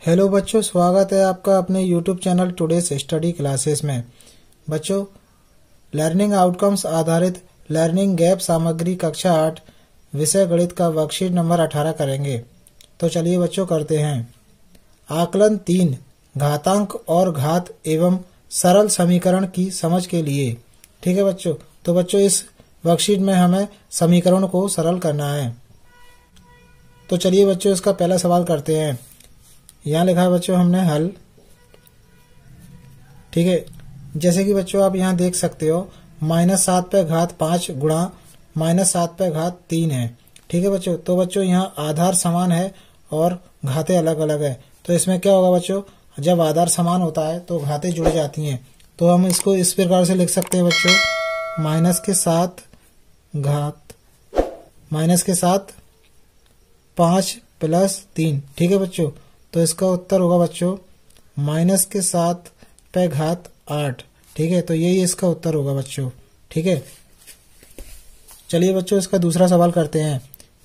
Hello बच्चों, स्वागत है आपका अपने YouTube channel today's study classes में। बच्चों, लर्निंग आउटकम्स आधारित लर्निंग गैप सामग्री कक्षा 8 विषय गणित का वर्कशीट नंबर 18 करेंगे। तो चलिए बच्चों करते हैं। आकलन 3 घातांक और घात एवं सरल समीकरण की समझ के लिए। ठीक है बच्चों, तो बच्चों इस वर्कशीट में हमें समीकरण को सरल करना है। तो चलिए बच्चों इसका पहला सवाल करते हैं। यहाँ लिखा है बच्चों हमने हल। ठीक है, जैसे कि बच्चों आप यहाँ देख सकते हो -7 पे घात 5 गुणा -7 पे घात 3 है। ठीक है बच्चों, तो बच्चों यहाँ आधार समान है और घातें अलग अलग है। तो इसमें क्या होगा बच्चों, जब आधार समान होता है तो घातें जुड़ जाती हैं। तो हम इसको इस प्रकार से लिख सकते हैं बच्चों, माइनस के साथ 5 + 3। ठीक है बच्चों, तो इसका उत्तर होगा बच्चों -7 पे घात 8। ठीक है, तो यही इसका उत्तर होगा बच्चों। ठीक है, चलिए बच्चों इसका दूसरा सवाल करते हैं।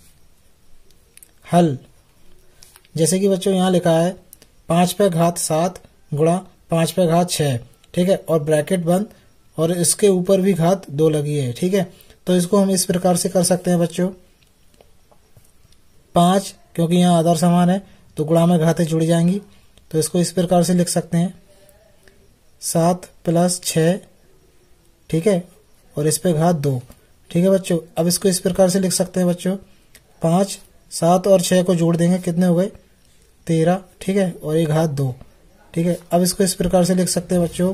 हल, जैसे कि बच्चों यहाँ लिखा है 5 पे घात 7 गुणा 5 पे घात 6। ठीक है, और ब्रैकेट बंद और इसके ऊपर भी घात 2 लगी है। ठीक है, तो इसको हम इस प्रकार से कर सकते हैं बच्चों, 5 क्योंकि यहाँ आधार समान है तो गुणा में घातें जुड़ जाएंगी। तो इसको इस प्रकार से लिख सकते हैं 7 + 6। ठीक है, और इस पे घात 2। ठीक है बच्चों, अब इसको इस प्रकार से लिख सकते हैं बच्चों, 5 7 और 6 को जोड़ देंगे, कितने हो गए 13। ठीक है, और ये घात 2। ठीक है, अब इसको इस प्रकार से लिख सकते हैं बच्चों,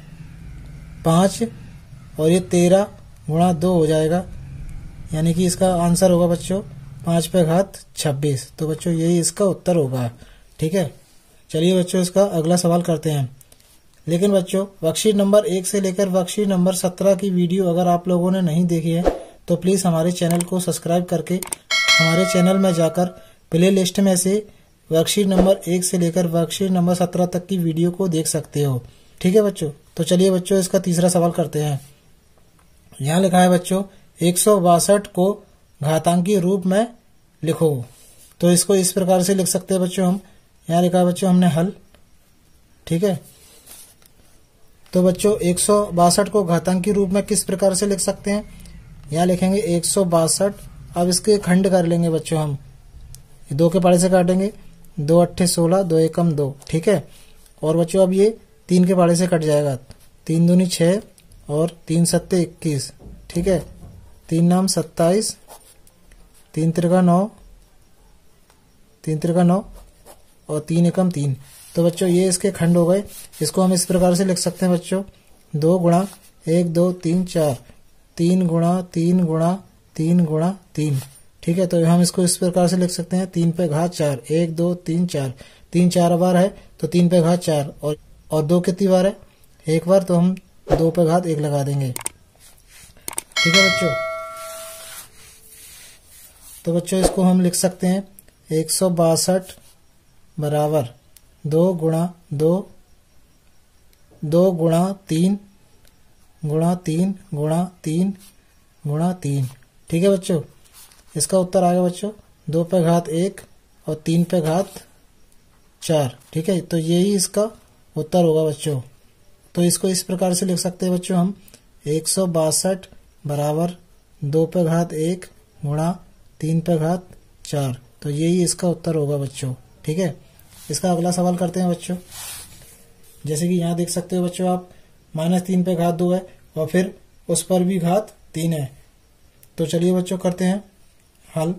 5 और ये 13 गुणा 2 हो जाएगा, यानी कि इसका आंसर होगा बच्चों 5 पे घात 26। तो बच्चों यही इसका उत्तर होगा। ठीक है, चलिए बच्चों इसका अगला सवाल करते हैं। लेकिन बच्चों वर्कशीट नंबर 1 से लेकर वर्कशीट नंबर 17 की वीडियो अगर आप लोगों ने नहीं देखी है तो प्लीज हमारे चैनल को सब्सक्राइब करके हमारे चैनल में जाकर प्ले लिस्ट में से वर्कशीट नंबर 1 से लेकर वर्कशीट नंबर 17 तक की वीडियो को देख सकते हो। ठीक है बच्चों, तो चलिए बच्चों इसका तीसरा सवाल करते हैं। यहाँ लिखा है बच्चों 162 को घातांकीय रूप में लिखो। तो इसको इस प्रकार से लिख सकते हैं बच्चों हम, यहाँ लिखा है बच्चों हमने हल। ठीक है, तो बच्चों 162 को घातांकीय रूप में किस प्रकार से लिख सकते हैं, यहाँ लिखेंगे 162। अब इसके खंड कर लेंगे बच्चों हम, 2 के पाड़े से काटेंगे, 2 8 16, 2 एकम 2। ठीक है, और बच्चों अब ये 3 के पाड़े से कट जाएगा, 3 दूनी 6 और 3 सत्ते 21। ठीक है, 3 नाम 27, 3 त्रिका 9, 3 त्रिका 9 और 3 एकम 3। तो बच्चों ये इसके खंड हो गए। इसको हम इस प्रकार से लिख सकते हैं बच्चों, 2 गुणा 1 2 3 4, 3 गुणा 3 गुणा 3 गुणा 3। ठीक है, तो हम इसको इस प्रकार से लिख सकते हैं 3 पे घात 4, 1 2 3 4, 3 4 बार है तो 3 पे घात 4 और 2 कितनी बार है, 1 बार, तो हम 2 पे घात 1 लगा देंगे। ठीक है बच्चों, तो बच्चों इसको हम लिख सकते हैं 162 बराबर 2 गुणा 2 गुणा 3 गुणा 3 गुणा 3 गुणा 3। ठीक है बच्चों, इसका उत्तर आ गया बच्चों 2 पे घात 1 और 3 पे घात 4। ठीक है, तो यही इसका उत्तर होगा बच्चों। तो इसको इस प्रकार से लिख सकते हैं बच्चों हम, 162 बराबर 2 पे घात 1 गुणा 3 पे घात 4। तो यही इसका उत्तर होगा बच्चों। ठीक है, इसका अगला सवाल करते हैं बच्चों। जैसे कि यहाँ देख सकते हो बच्चों आप, -3 पे घात 2 है और फिर उस पर भी घात 3 है। तो चलिए बच्चों करते हैं हल।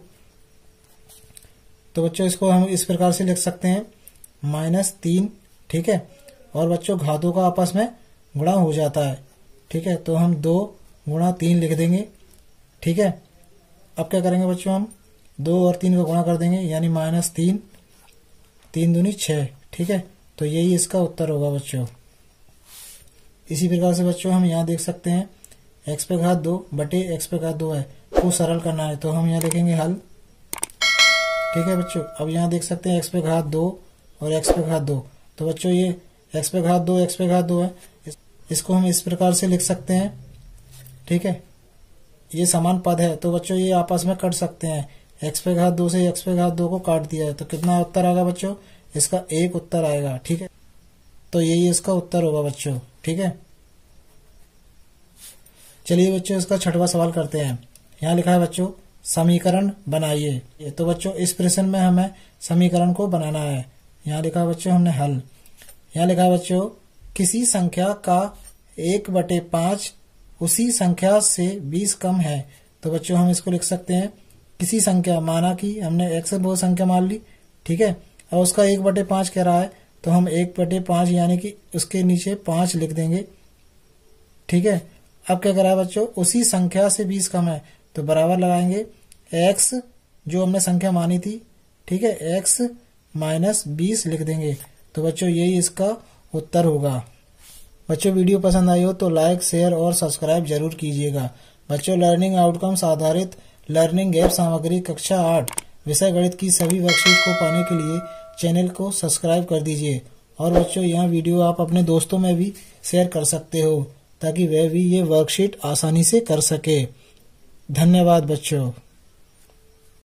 तो बच्चों इसको हम इस प्रकार से लिख सकते हैं -3। ठीक है, और बच्चों घातों का आपस में गुणा हो जाता है। ठीक है, तो हम 2 गुणा 3 लिख देंगे। ठीक है, अब क्या करेंगे बच्चों, हम 2 और 3 का गुणा कर देंगे, यानी -3, 3 दूनी 6। ठीक है, तो यही इसका उत्तर होगा बच्चों। इसी प्रकार से बच्चों हम यहाँ देख सकते हैं x पे घात 2 बटे x पे घात 2 है, को सरल करना है तो हम यहाँ लिखेंगे हल। ठीक है बच्चों, अब यहाँ देख सकते हैं x पे घात 2 और x पे घात 2। तो बच्चों ये x पे घात 2 x पे घात 2 है, इसको हम इस प्रकार से लिख सकते हैं। ठीक है, ये समान पद है तो बच्चों ये आपस में कट सकते हैं। x पे घात 2 से x पे घात 2 को काट दिया है तो कितना उत्तर आएगा बच्चों, इसका एक उत्तर आएगा। ठीक है, तो यही इसका उत्तर होगा बच्चों। ठीक है, चलिए बच्चों इसका छठवां सवाल करते हैं। यहाँ लिखा है बच्चों समीकरण बनाइए। तो बच्चों इस प्रश्न में हमें समीकरण को बनाना है। यहाँ लिखा है बच्चों हमने हल। यहाँ लिखा है बच्चों किसी संख्या का 1/5 उसी संख्या से 20 कम है। तो बच्चों हम इसको लिख सकते हैं किसी संख्या, माना कि हमने x से बहुत संख्या मान ली। ठीक है, और उसका 1/5 कह रहा है तो हम 1/5 यानी कि उसके नीचे 5 लिख देंगे। ठीक है, अब क्या करा है बच्चों उसी संख्या से 20 कम है तो बराबर लगाएंगे x जो हमने संख्या मानी थी। ठीक है, x माइनस 20 लिख देंगे। तो बच्चों यही इसका उत्तर होगा। बच्चों वीडियो पसंद आई हो तो लाइक शेयर और सब्सक्राइब जरूर कीजिएगा। बच्चों लर्निंग आउटकम्स आधारित लर्निंग ऐप सामग्री कक्षा 8 विषय गणित की सभी वर्कशीट को पाने के लिए चैनल को सब्सक्राइब कर दीजिए। और बच्चों यह वीडियो आप अपने दोस्तों में भी शेयर कर सकते हो ताकि वह भी ये वर्कशीट आसानी से कर सके। धन्यवाद बच्चों।